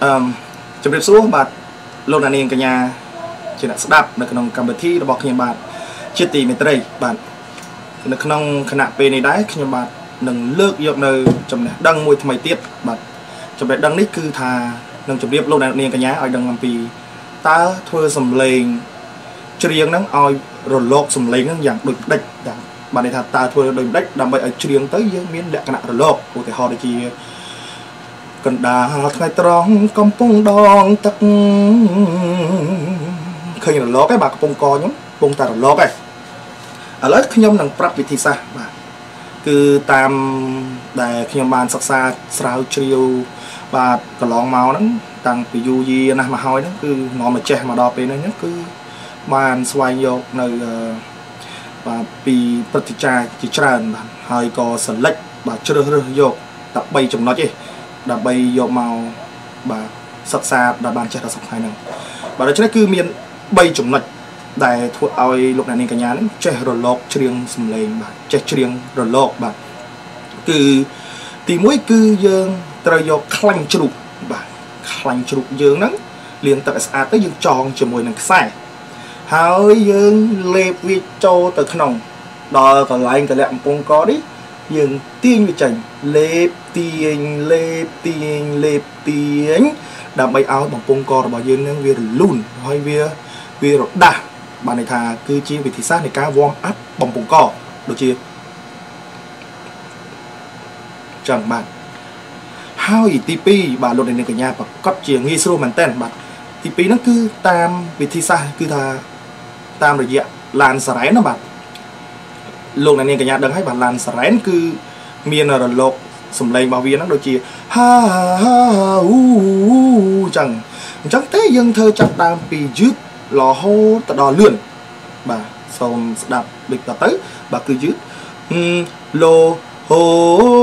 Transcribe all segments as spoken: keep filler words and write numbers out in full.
ជម្រាបសួរបាទលោកអ្នកនាងកញ្ញាជាអ្នកស្ដាប់នៅក្នុងកម្មវិធីរបស់ខ្ញុំបាទជាទីមេត្រីបាទនៅក្នុងគណៈពេលនេះដែរខ្ញុំបាទនឹងលើកយកនៅចំណេះដឹងមួយថ្មីទៀតបាទចំណេះដឹងនេះគឺថានឹងជម្រាបលោកអ្នកនាងកញ្ញាឲ្យដឹងអំពីតើធ្វើសំឡេងច្រៀងហ្នឹងឲ្យរលកសំឡេងហ្នឹងយ៉ាងដូចផ្ដិចបាទន័យថាតើធ្វើដូចផ្ដិចដើម្បីឲ្យច្រៀងទៅយើងមានលក្ខណៈរលកឧទាហរណ៍ដូចជាកណ្ដាលថ្ងៃត្រង់កំពុងដងទឹកឃើញរលកឯងបាទកំពុងកខ្ញុំកំពុងតែរលកឯងឥឡូវខ្ញុំនឹងប្រាប់វិធីសាស្ត្របាទគឺតាមដែលខ្ញុំបានសិក្សាស្រាវជ្រាវបាទកន្លងមកហ្នឹងតាំងពីយូរយារណាស់មកហើយហ្នឹងគឺនាំមកចេះមកដល់ពេលនេះហ្នឹងគឺបានស្វែងយកនៅបាទពីព្រឹត្តិការណ៍ជាច្រើនបាទហើយក៏សិលិចបាទជ្រើសរើសយកតែបីចំណុចទេដើម្បីយកមកបាទសិក្សាដល់បានចេះដល់សប្តាហ៍ហ្នឹងបាទដូច្នេះគឺមានបីចំណុចដែលធ្វើឲ្យលោកអ្នកនាងកញ្ញានេះចេះរលកច្រៀងសំឡេងបាទចេះច្រៀងរលកបាទគឺទីមួយគឺយើងត្រូវយកខ្លាញ់ជ្រូកបាទខ្លាញ់ជ្រូកយើងហ្នឹងលាងទឹកឲ្យស្អាតទៅយើងចងជាមួយនឹងខ្សែហើយយើងលេបវាចូលទៅក្នុងដល់កន្លែងកលាក់កំពង់កនេះយើងទាញវាចេញលេបទាញលេបទាញលេបទាញដើម្បីឲ្យបំពង់ករបស់យើងនឹងវារលូនហើយវាវារដាស់បានន័យថាគឺជាវិធីសាស្ត្រនៃការ warm up បំពង់កដូចជាចឹងបាទហើយទីពីរបាទលោកនាងកញ្ញាប្រកាសជាងាយស្រួលមែនតើបាទទីពីរហ្នឹងគឺតាមវិធីសាស្ត្រគឺថាតាមរយៈឡានសារ៉ែនណាបាទលោកអ្នកនាងកញ្ញាដឹងហើយបាទឡានសារ៉ែនគឺមានរលកសំឡេងរបស់វាហ្នឹងដូចជាហាហាអ៊ូចឹងអញ្ចឹងទេយើងធ្វើចាប់ដើមពីយឺតរហូតទៅដល់លឿនបាទសូមស្ដាប់ដូចតទៅបាទគឺយឺតឡូហូ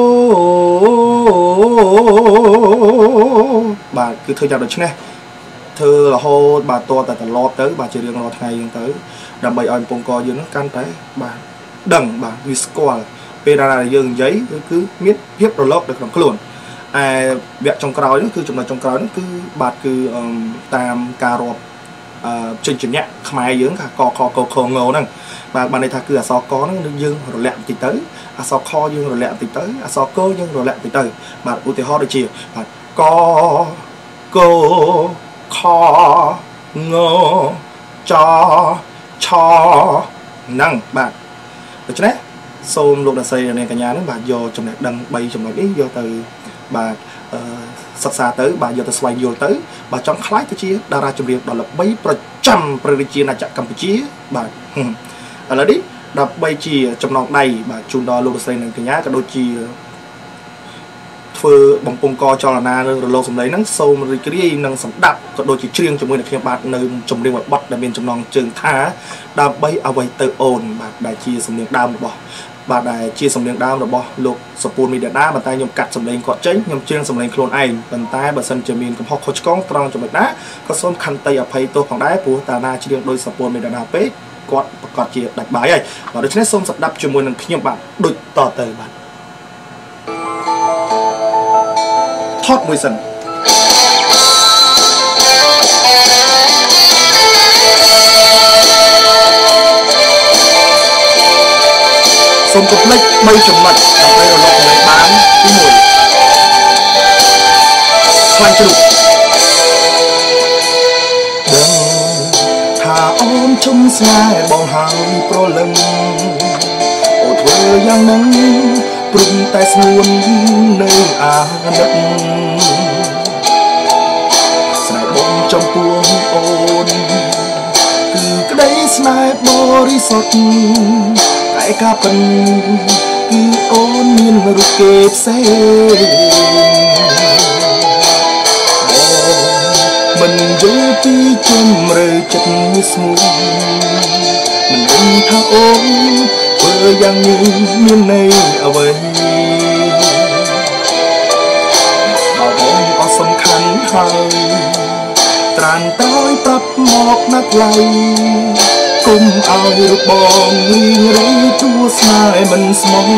បាទគឺធ្វើយ៉ាងដូចនេះធ្វើរហូតបាទតតែត្រឡប់ទៅបាទជារៀងរាល់ថ្ងៃហ្នឹងទៅដើម្បីឲ្យកំពង់កយើងហ្នឹងកាន់តែបាទដឹងបាទវាស្គាល់ពេលដែលយើងនិយាយគឺមានភាពរលកនៅក្នុងខ្លួនឯវគ្គចុងក្រោយហ្នឹងគឺចំណុចចុងក្រោយហ្នឹងគឺបាទគឺតាមការរាប់អឺចិញ្ចញ្ញៈខ្មែរយើងថាកខកខងហ្នឹងបាទបានន័យថាគឺអក្សរកហ្នឹងយើងរលាក់បន្តិចទៅអក្សរខយើងរលាក់បន្តិចទៅអក្សរកយើងរលាក់បន្តិចទៅបាទឧទាហរណ៍ដូចជាបាទកកខងចឆហ្នឹងបាទដូច្នេះសូមលោកអ្នកស្រីនាងកញ្ញានឹងបាទយកចំណេះដឹងបីចំណុចនេះយកទៅបាទសិក្សាទៅបាទយកទៅស្វែងយល់ទៅបាទចង់ខ្លាចទៅជាតារាចម្រៀងដ៏ល្បីប្រចាំព្រះរាជាណាចក្រកម្ពុជាបាទឥឡូវនេះដើម្បីជាចំណងដៃបាទជូនដល់លោកអ្នកស្រីនាងកញ្ញាក៏ដូចជាធ្វើបំពង់កចលនានឹងរលកសំឡេងហ្នឹងសូមរីករាយនឹងសម្ដាប់ក៏ដូចជាច្រៀងជាមួយនឹងខ្ញុំបាទនៅចម្រៀងបទដែលមានចំណងជើងថាដើម្បីអ្វីទៅអូនបាទដែលជាសំនៀងដើមរបស់បាទដែលជាសំនៀងដើមរបស់លោកសុពូនមីដាដាប៉ុន្តែខ្ញុំកាត់សំឡេងគាត់ចេញខ្ញុំច្រៀងសំឡេងខ្លួនឯងប៉ុន្តែបើសិនជាមានកំហុសខុសឆ្គងត្រង់ចំណុចណាក៏សូមខន្តីអភ័យទោសផងដែរព្រោះតាណាច្រៀងដោយសុពូនមីដាដាពេកគាត់ប្រកាសជាដាច់បាយហើយបាទដូច្នេះសូមស្ដាប់ជាមួយនឹងខ្ញុំបាទដូចតទៅបាទថតមួយសិនសូមកុំភ្លេចបីចំណុចដើម្បីរលកសំឡេងបានទីមួយខ្លាញ់ជ្រូកដឹងថាអូនជុំស្នេហ៍បងហើយប្រលឹងអូធ្វើយ៉ាងហ្នឹងព្រមតែស្ងួននៅអាណិតស្នេហ៍បងចំពោះអូនគឺក្តីស្នេហ៍បរិសុទ្ធតែការពិនគឺអូនមានរូបគេផ្សេងមិនយល់ពីជំរឿចិត្តនេះស្ងួនមិនដឹងថាអូនធ្វើយ៉ាងនេះមានន័យអ្វីបើបងអត់សំខាន់ហើយត្រានតើយប្រាប់មកណាស់ថ្លៃគុំឲ្យរូបបងរីងរីជួស្នេហ៍មិនស្មោះ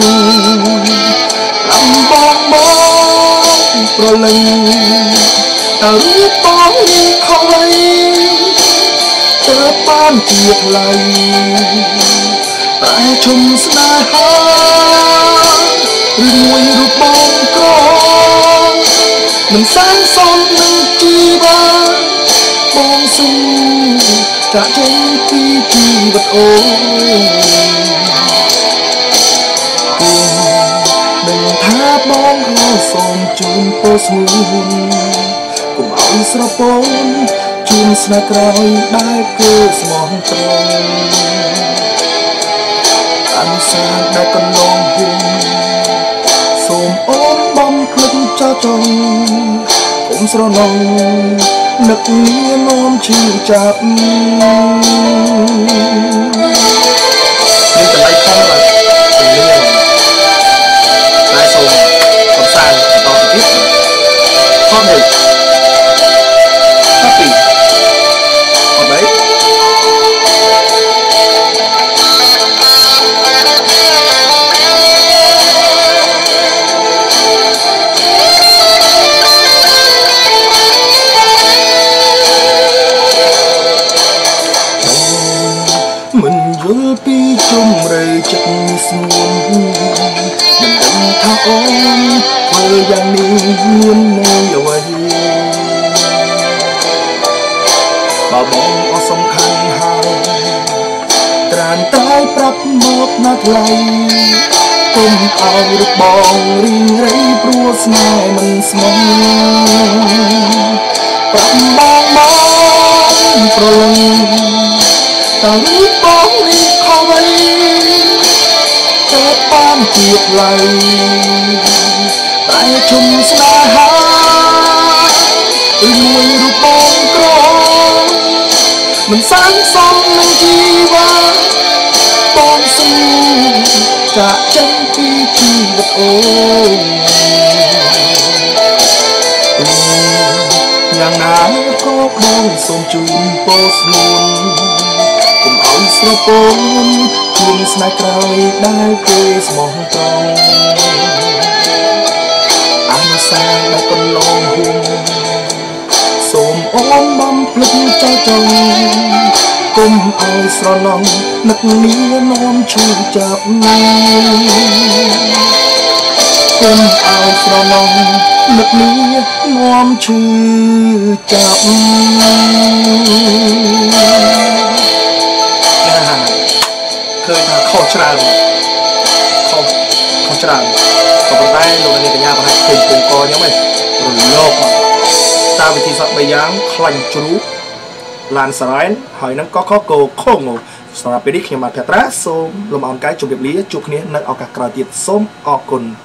លំបងបងប្រលឹងแต่รู้ต้องเขาไว้เจอบ้านเกียรไหลแต่ชมสนาหาหรือมวยรูปบองกรองมันสร้างสอนหนึ่งจีบามองสู้จะเจนปีจีบัดโอหนึ่งท้ามองเราส่งจูนโปสมุนกุมเอาสระปนจูนสนากรอยได้เกิดสมองตรงอันสาได้กันลองหุ่นส่งอ้อมบอมคลึงเจ้าจงผมสระนองนักเนียน้อมชื่อจับนี่จะไล่ข้อแบบเป็นเรื่องนายทรงคำสั่งต่อสิทิศข้อหนึ่งข้อปีข้อใบmình dối pi chung rơi chắc xuống mình đừng thao ôm thời gian đi nguyên nơi ở đây bà bóng ở sông khăn hàng tràn tay prap một nát lay cùng ao được bong ring rây prua snai mình smong prap bong bong prolongแต่รู้ต้องรีบเข้าไว้เกิดบ้านเกียรไหลแต่ชุมสนาหาอึงมวยรูปองกรองมันสร้างสมในชีวาปองสู้จะจังปีชีวิตโอ้อย่างนั้นก็มองสมจูนโปสนุนกุมเอาสระปนชุนสนากรอยได้เกสมองตรงอันสาได้คนลองหุ่นสมอ้อมบำพลึกเจ้าจงกุมเอาสระนองนักเนียน้อมชูจับกุมเอาสระนองนักเนียน้อมชูจับเคยทำข้าวชราข้าวข้าวชราต่อไปลงในกัญญาพันธุ์เป็นปุ่มกอยังไม่รุนโลกมาตามวิธีสับใบยางคลังจูรุลานสไลน์หอยนังก็ข้อโกโค้งโง่สำหรับไปดิขยมาเทตราส้มลมอ่อนไก่จุดเรียบเลี้ยจุกเนี้ยนักเอากากระเทียมส้มออกกุน